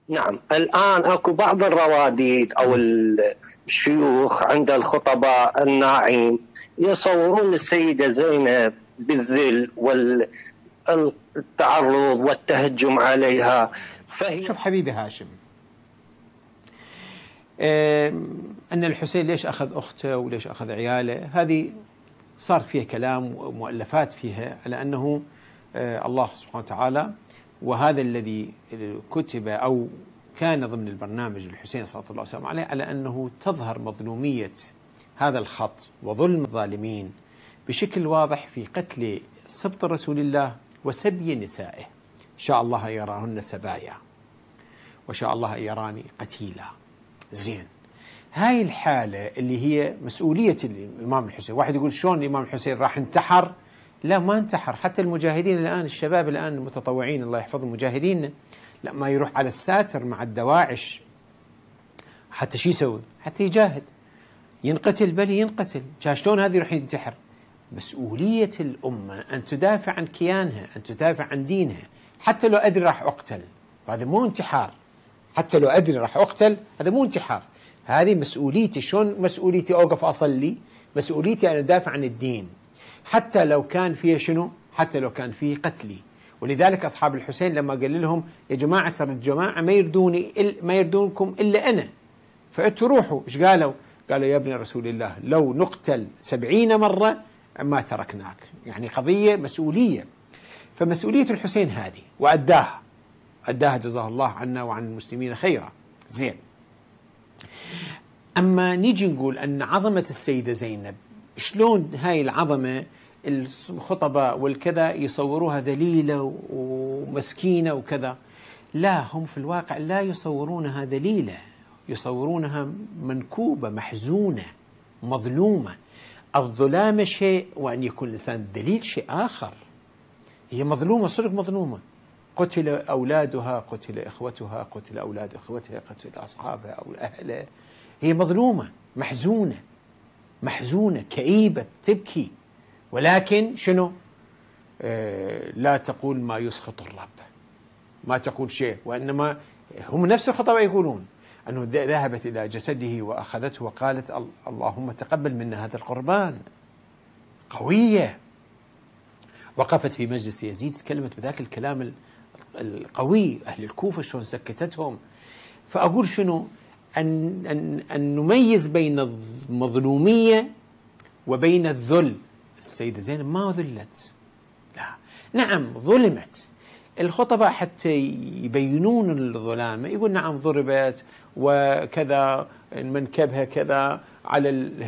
نعم، الآن أكو بعض الرواديد أو الشيوخ عند الخطباء الناعين يصورون السيدة زينب بالذل والتعرض والتهجم عليها. شوف حبيبي هاشم، أن الحسين ليش أخذ أخته وليش أخذ عياله، هذه صار فيها كلام ومؤلفات فيها على أنه الله سبحانه وتعالى، وهذا الذي كتب أو كان ضمن البرنامج الحسين صلى الله عليه وسلم عليه، على أنه تظهر مظلومية هذا الخط وظلم الظالمين بشكل واضح في قتل سبط رسول الله وسبي نسائه. شاء الله أن يراهن سبايا وشاء الله أن يراني قتيلا. زين، هاي الحالة اللي هي مسؤولية الإمام الحسين. واحد يقول شلون الإمام الحسين راح انتحر؟ لا، ما انتحر. حتى المجاهدين الآن، الشباب الآن المتطوعين الله يحفظ مجاهديننا، لما يروح على الساتر مع الدواعش حتى شو يسوي؟ حتى يجاهد، ينقتل، بل ينقتل. شلون هذه يروح ينتحر؟ مسؤولية الأمة أن تدافع عن كيانها، أن تدافع عن دينها، حتى لو أدري راح أقتل، هذا مو انتحار. حتى لو أدري راح أقتل هذا مو انتحار، هذه مسؤوليتي. شلون مسؤوليتي أوقف أصلي؟ مسؤوليتي أن أدافع عن الدين حتى لو كان فيه شنو؟ حتى لو كان فيه قتلي. ولذلك أصحاب الحسين لما قال لهم يا جماعة ترى الجماعة ما يردونكم إلا أنا، فأنتوا روحوا. إيش قالوا؟ قالوا يا ابن رسول الله لو نقتل 70 مرة ما تركناك. يعني قضية مسؤولية. فمسؤولية الحسين هذه وأداها جزاه الله عنا وعن المسلمين خيرا. زين، أما نيجي نقول أن عظمة السيدة زينب، شلون هاي العظمة الخطباء والكذا يصوروها ذليلة ومسكينة وكذا؟ لا، هم في الواقع لا يصورونها ذليلة، يصورونها منكوبة، محزونة، مظلومة. الظلام شيء وأن يكون الإنسان ذليل شيء آخر. هي مظلومة، صدق مظلومة. قتل أولادها، قتل إخوتها، قتل أولاد إخوتها، قتل أصحابها أو أهلها. هي مظلومة، محزونة، كئيبة، تبكي. ولكن شنو؟ لا تقول ما يسخط الرب، ما تقول شيء. وإنما هم نفس الخطباء يقولون أنه ذهبت إلى جسده وأخذته وقالت اللهم تقبل منا هذا القربان. قوية. وقفت في مجلس يزيد تكلمت بذاك الكلام القوي. أهل الكوفة شلون سكتتهم. فأقول شنو؟ أن نميز بين المظلومية وبين الذل. السيدة زينب ما ذلت، لا، نعم ظلمت. الخطباء حتى يبينون الظلامة يقول نعم ضربت وكذا، منكبها كذا على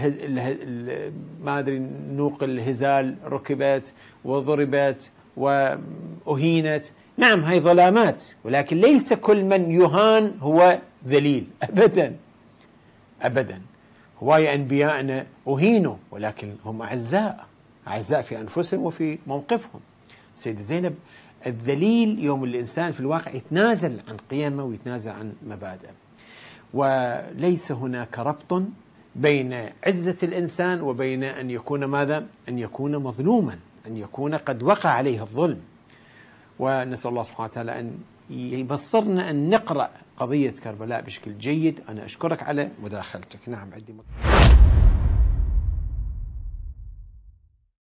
ما أدري نوق الهزال ركبت وضربت وأهينت. نعم هاي ظلامات، ولكن ليس كل من يهان هو ذليل أبدا أبدا. هواية أنبياءنا أهينوا ولكن هم أعزاء في أنفسهم وفي موقفهم. سيدة زينب الذليل يوم الإنسان في الواقع يتنازل عن قيمه ويتنازل عن مبادئه. وليس هناك ربط بين عزة الإنسان وبين أن يكون ماذا؟ أن يكون مظلوما، أن يكون قد وقع عليه الظلم. ونسأل الله سبحانه وتعالى أن يبصرنا أن نقرأ قضية كربلاء بشكل جيد. أنا أشكرك على مداخلتك. نعم عندي